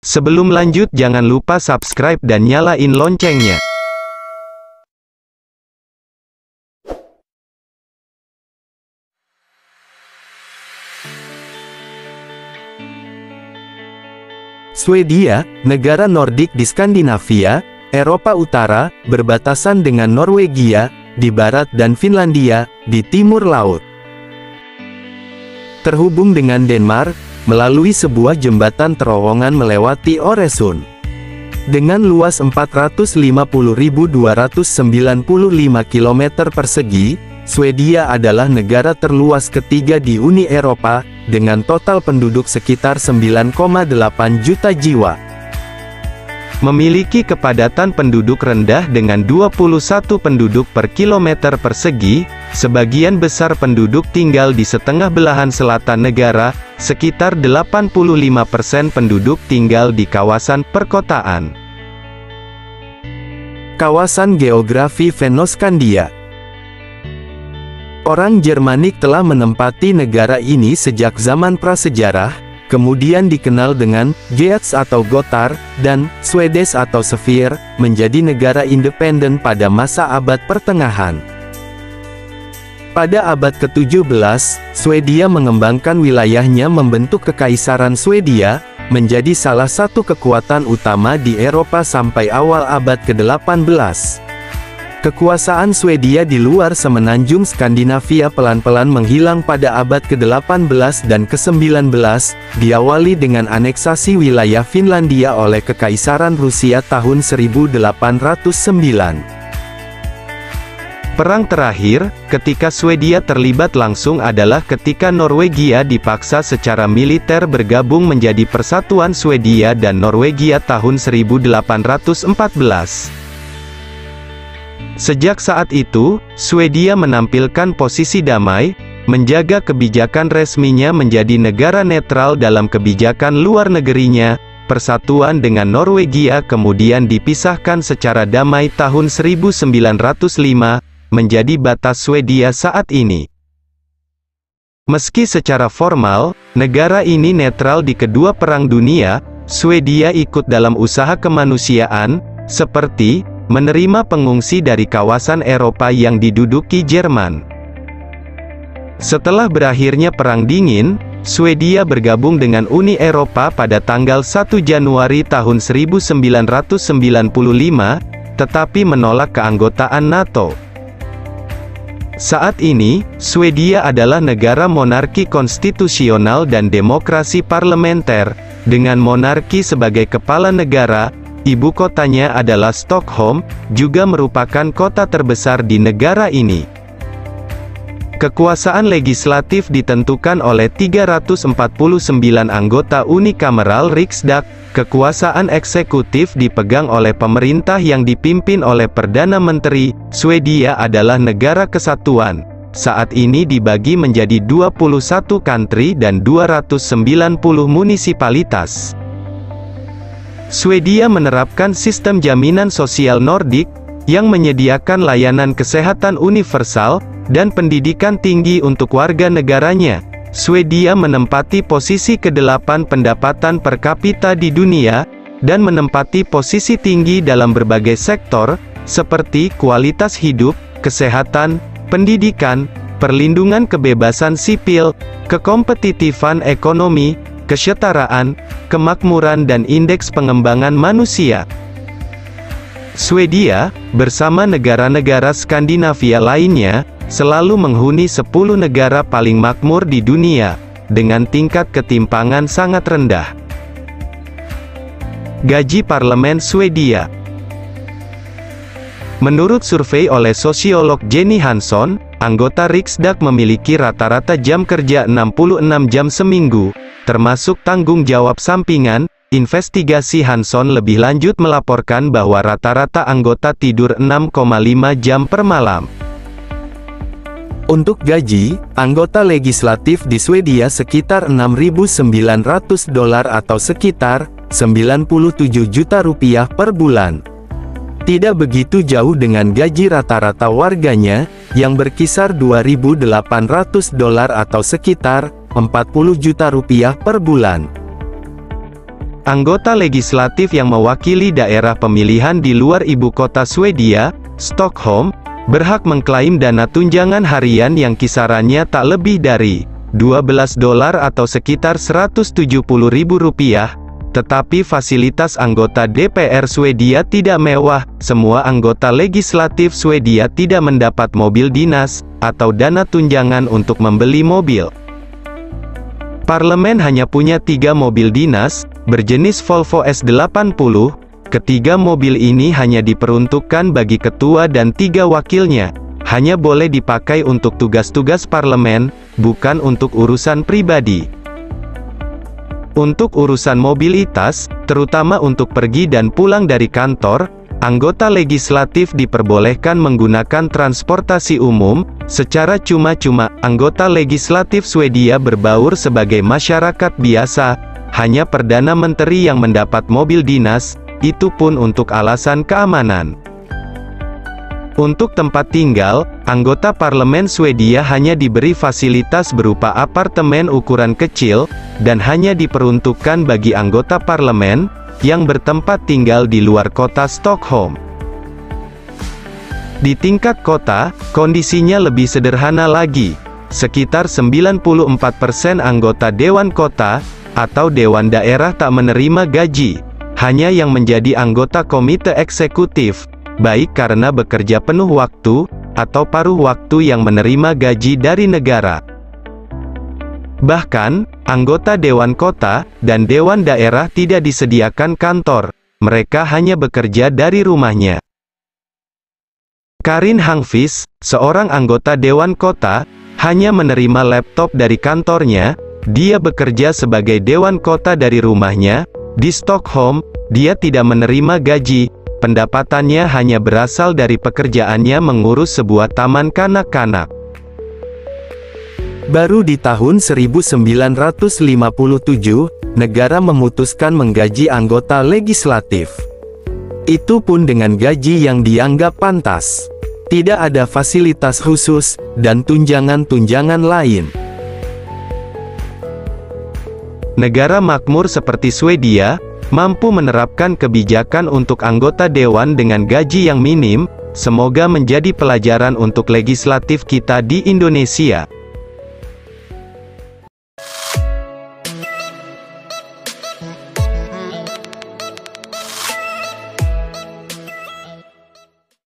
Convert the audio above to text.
Sebelum lanjut jangan lupa subscribe dan nyalain loncengnya. Swedia, negara Nordik di Skandinavia, Eropa Utara, berbatasan dengan Norwegia, di barat dan Finlandia, di timur laut. Terhubung dengan Denmark, melalui sebuah jembatan terowongan melewati Øresund. Dengan luas 450.295 km persegi, Swedia adalah negara terluas ketiga di Uni Eropa, dengan total penduduk sekitar 9,8 juta jiwa. Memiliki kepadatan penduduk rendah dengan 21 penduduk per kilometer persegi, sebagian besar penduduk tinggal di setengah belahan selatan negara, sekitar 85% penduduk tinggal di kawasan perkotaan. Kawasan geografi Fennoskandia. Orang Jermanik telah menempati negara ini sejak zaman prasejarah, kemudian dikenal dengan Geats atau Gotar, dan Swedes atau Sverige, menjadi negara independen pada masa abad pertengahan. Pada abad ke-17, Swedia mengembangkan wilayahnya membentuk Kekaisaran Swedia, menjadi salah satu kekuatan utama di Eropa sampai awal abad ke-18. Kekuasaan Swedia di luar semenanjung Skandinavia pelan-pelan menghilang pada abad ke-18 dan ke-19, diawali dengan aneksasi wilayah Finlandia oleh Kekaisaran Rusia tahun 1809. Perang terakhir, ketika Swedia terlibat langsung adalah ketika Norwegia dipaksa secara militer bergabung menjadi Persatuan Swedia dan Norwegia tahun 1814. Sejak saat itu, Swedia menampilkan posisi damai, menjaga kebijakan resminya menjadi negara netral dalam kebijakan luar negerinya. Persatuan dengan Norwegia kemudian dipisahkan secara damai tahun 1905, menjadi batas Swedia saat ini. Meski secara formal, negara ini netral di kedua perang dunia, Swedia ikut dalam usaha kemanusiaan, seperti menerima pengungsi dari kawasan Eropa yang diduduki Jerman. Setelah berakhirnya Perang Dingin, Swedia bergabung dengan Uni Eropa pada tanggal 1 Januari tahun 1995, tetapi menolak keanggotaan NATO. Saat ini, Swedia adalah negara monarki konstitusional dan demokrasi parlementer, dengan monarki sebagai kepala negara. Ibu kotanya adalah Stockholm, juga merupakan kota terbesar di negara ini. Kekuasaan legislatif ditentukan oleh 349 anggota unikameral Riksdag, kekuasaan eksekutif dipegang oleh pemerintah yang dipimpin oleh Perdana Menteri. Swedia adalah negara kesatuan. Saat ini dibagi menjadi 21 country dan 290 munisipalitas. Swedia menerapkan sistem jaminan sosial Nordik, yang menyediakan layanan kesehatan universal, dan pendidikan tinggi untuk warga negaranya. Swedia menempati posisi ke-8 pendapatan per kapita di dunia, dan menempati posisi tinggi dalam berbagai sektor, seperti kualitas hidup, kesehatan, pendidikan, perlindungan kebebasan sipil, kekompetitifan ekonomi, kesetaraan, kemakmuran dan indeks pengembangan manusia. Swedia, bersama negara-negara Skandinavia lainnya, selalu menghuni 10 negara paling makmur di dunia, dengan tingkat ketimpangan sangat rendah. Gaji Parlemen Swedia. Menurut survei oleh sosiolog Jenny Hansson, anggota Riksdag memiliki rata-rata jam kerja 66 jam seminggu, termasuk tanggung jawab sampingan. Investigasi Hansson lebih lanjut melaporkan bahwa rata-rata anggota tidur 6,5 jam per malam. Untuk gaji, anggota legislatif di Swedia sekitar $6.900 atau sekitar 97 juta rupiah per bulan. Tidak begitu jauh dengan gaji rata-rata warganya, yang berkisar $2.800 atau sekitar 40 juta rupiah per bulan. Anggota legislatif yang mewakili daerah pemilihan di luar ibu kota Swedia, Stockholm, berhak mengklaim dana tunjangan harian yang kisarannya tak lebih dari $12 atau sekitar Rp170.000. Tetapi fasilitas anggota DPR Swedia tidak mewah. Semua anggota legislatif Swedia tidak mendapat mobil dinas atau dana tunjangan untuk membeli mobil. Parlemen hanya punya 3 mobil dinas, berjenis Volvo S80, ketiga mobil ini hanya diperuntukkan bagi ketua dan 3 wakilnya, hanya boleh dipakai untuk tugas-tugas parlemen, bukan untuk urusan pribadi. Untuk urusan mobilitas, terutama untuk pergi dan pulang dari kantor, anggota legislatif diperbolehkan menggunakan transportasi umum. Secara cuma-cuma, anggota legislatif Swedia berbaur sebagai masyarakat biasa. Hanya Perdana Menteri yang mendapat mobil dinas, itu pun untuk alasan keamanan. Untuk tempat tinggal, anggota parlemen Swedia hanya diberi fasilitas berupa apartemen ukuran kecil, dan hanya diperuntukkan bagi anggota parlemen yang bertempat tinggal di luar kota Stockholm. Di tingkat kota, kondisinya lebih sederhana lagi. Sekitar 94% anggota Dewan Kota, atau Dewan Daerah tak menerima gaji. Hanya yang menjadi anggota komite eksekutif, baik karena bekerja penuh waktu, atau paruh waktu yang menerima gaji dari negara. Bahkan, anggota Dewan Kota, dan Dewan Daerah tidak disediakan kantor. Mereka hanya bekerja dari rumahnya. Karin Hangvis, seorang anggota Dewan Kota, hanya menerima laptop dari kantornya. Dia bekerja sebagai Dewan Kota dari rumahnya. Di Stockholm, dia tidak menerima gaji. Pendapatannya hanya berasal dari pekerjaannya mengurus sebuah taman kanak-kanak. Baru di tahun 1957, negara memutuskan menggaji anggota legislatif. Itu pun dengan gaji yang dianggap pantas. Tidak ada fasilitas khusus, dan tunjangan-tunjangan lain. Negara makmur seperti Swedia, mampu menerapkan kebijakan untuk anggota dewan dengan gaji yang minim. Semoga menjadi pelajaran untuk legislatif kita di Indonesia.